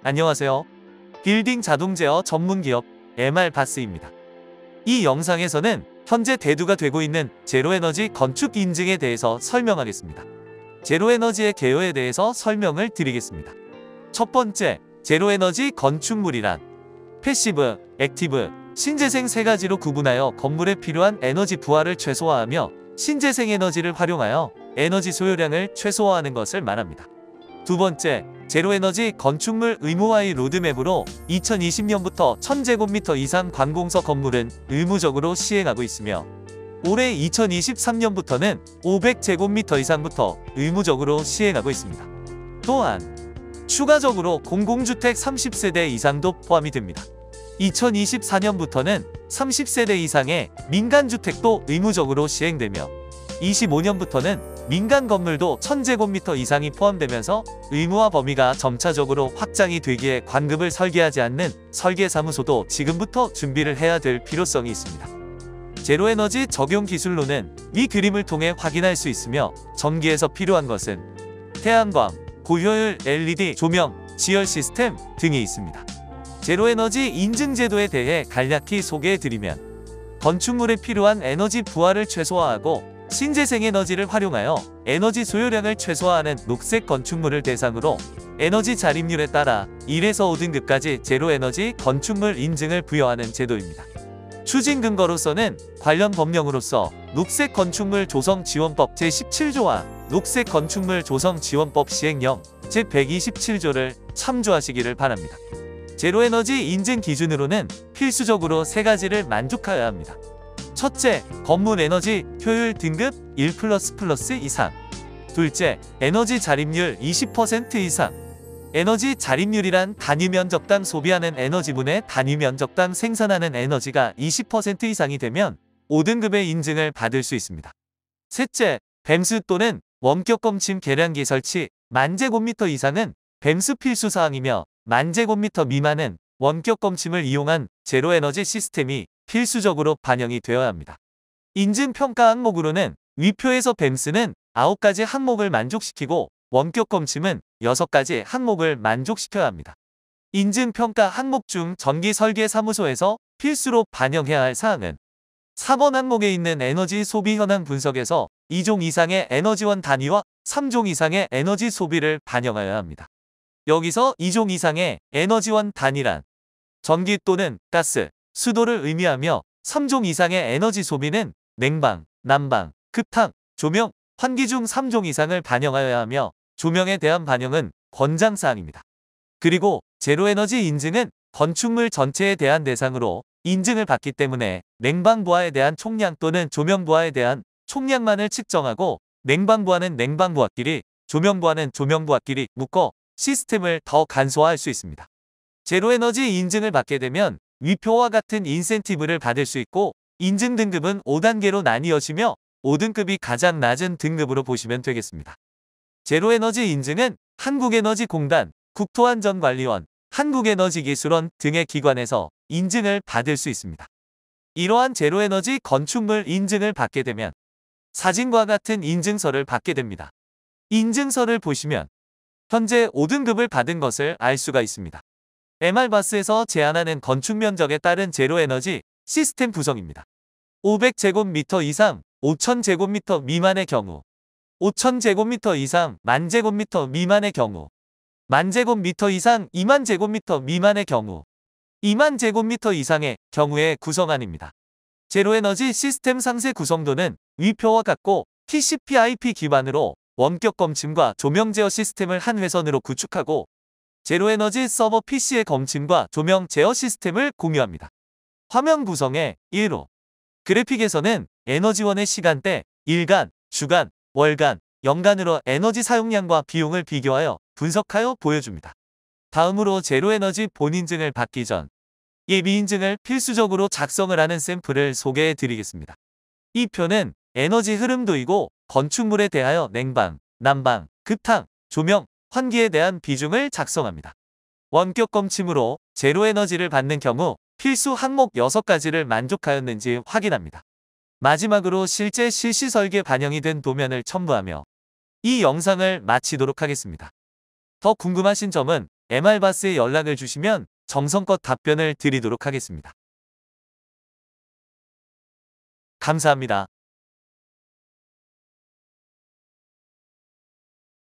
안녕하세요. 빌딩 자동 제어 전문 기업 MR바스입니다. 이 영상에서는 현재 대두가 되고 있는 제로에너지 건축 인증에 대해서 설명하겠습니다. 제로에너지의 개요에 대해서 설명을 드리겠습니다. 첫 번째, 제로에너지 건축물이란 패시브, 액티브, 신재생 세 가지로 구분하여 건물에 필요한 에너지 부하를 최소화하며 신재생 에너지를 활용하여 에너지 소요량을 최소화하는 것을 말합니다. 두 번째, 제로에너지 건축물 의무화의 로드맵으로 2020년부터 1000제곱미터 이상 관공서 건물은 의무적으로 시행하고 있으며 올해 2023년부터는 500제곱미터 이상부터 의무적으로 시행하고 있습니다. 또한 추가적으로 공공주택 30세대 이상도 포함이 됩니다. 2024년부터는 30세대 이상의 민간주택도 의무적으로 시행되며 25년부터는 민간 건물도 1000제곱미터 이상이 포함되면서 의무화 범위가 점차적으로 확장이 되기에 관급을 설계하지 않는 설계사무소도 지금부터 준비를 해야 될 필요성이 있습니다. 제로에너지 적용 기술로는 위 그림을 통해 확인할 수 있으며 전기에서 필요한 것은 태양광, 고효율 LED 조명, 지열 시스템 등이 있습니다. 제로에너지 인증제도에 대해 간략히 소개해드리면 건축물에 필요한 에너지 부하를 최소화하고 신재생 에너지를 활용하여 에너지 소요량을 최소화하는 녹색 건축물을 대상으로 에너지 자립률에 따라 1에서 5등급까지 제로에너지 건축물 인증을 부여하는 제도입니다. 추진 근거로서는 관련 법령으로서 녹색 건축물 조성 지원법 제17조와 녹색 건축물 조성 지원법 시행령 제127조를 참조하시기를 바랍니다. 제로에너지 인증 기준으로는 필수적으로 세 가지를 만족하여야 합니다. 첫째, 건물 에너지 효율 등급 1++ 이상. 둘째, 에너지 자립률 20% 이상. 에너지 자립률이란 단위 면적당 소비하는 에너지분의 단위 면적당 생산하는 에너지가 20% 이상이 되면 5등급의 인증을 받을 수 있습니다. 셋째, 뱀수 또는 원격검침 계량기 설치 10,000제곱미터 이상은 뱀수 필수사항이며 10,000제곱미터 미만은 원격검침을 이용한 제로에너지 시스템이 필수적으로 반영이 되어야 합니다. 인증평가 항목으로는 위표에서 뱀스는 9가지 항목을 만족시키고 원격검침은 6가지 항목을 만족시켜야 합니다. 인증평가 항목 중 전기설계사무소에서 필수로 반영해야 할 사항은 4번 항목에 있는 에너지 소비 현황 분석에서 2종 이상의 에너지원 단위와 3종 이상의 에너지 소비를 반영하여야 합니다. 여기서 2종 이상의 에너지원 단위란 전기 또는 가스, 수도를 의미하며 3종 이상의 에너지 소비는 냉방, 난방, 급탕, 조명, 환기 중 3종 이상을 반영하여야 하며 조명에 대한 반영은 권장사항입니다. 그리고 제로에너지 인증은 건축물 전체에 대한 대상으로 인증을 받기 때문에 냉방 부하에 대한 총량 또는 조명 부하에 대한 총량만을 측정하고 냉방 부하는 냉방 부하끼리, 조명 부하는 조명 부하끼리 묶어 시스템을 더 간소화할 수 있습니다. 제로에너지 인증을 받게 되면 위표와 같은 인센티브를 받을 수 있고 인증 등급은 5단계로 나뉘어지며 5등급이 가장 낮은 등급으로 보시면 되겠습니다. 제로에너지 인증은 한국에너지공단, 국토안전관리원, 한국에너지기술원 등의 기관에서 인증을 받을 수 있습니다. 이러한 제로에너지 건축물 인증을 받게 되면 사진과 같은 인증서를 받게 됩니다. 인증서를 보시면 현재 5등급을 받은 것을 알 수가 있습니다. MR바스에서 제안하는 건축 면적에 따른 제로에너지 시스템 구성입니다. 500제곱미터 이상 5000제곱미터 미만의 경우, 5000제곱미터 이상 10,000제곱미터 미만의 경우, 10,000제곱미터 이상 20,000제곱미터 미만의 경우, 20,000제곱미터 이상의 경우의 구성안입니다. 제로에너지 시스템 상세 구성도는 위표와 같고 TCP/IP 기반으로 원격 검침과 조명 제어 시스템을 한 회선으로 구축하고 제로에너지 서버 PC의 검침과 조명 제어 시스템을 공유합니다. 화면 구성의 1호 그래픽에서는 에너지원의 시간대, 일간, 주간, 월간, 연간으로 에너지 사용량과 비용을 비교하여 분석하여 보여줍니다. 다음으로 제로에너지 본인증을 받기 전 예비인증을 필수적으로 작성을 하는 샘플을 소개해 드리겠습니다. 이 표는 에너지 흐름도이고 건축물에 대하여 냉방, 난방, 급탕, 조명, 환기에 대한 비중을 작성합니다. 원격 검침으로 제로에너지를 받는 경우 필수 항목 6가지를 만족하였는지 확인합니다. 마지막으로 실제 실시 설계 반영이 된 도면을 첨부하며 이 영상을 마치도록 하겠습니다. 더 궁금하신 점은 MR바스에 연락을 주시면 정성껏 답변을 드리도록 하겠습니다. 감사합니다.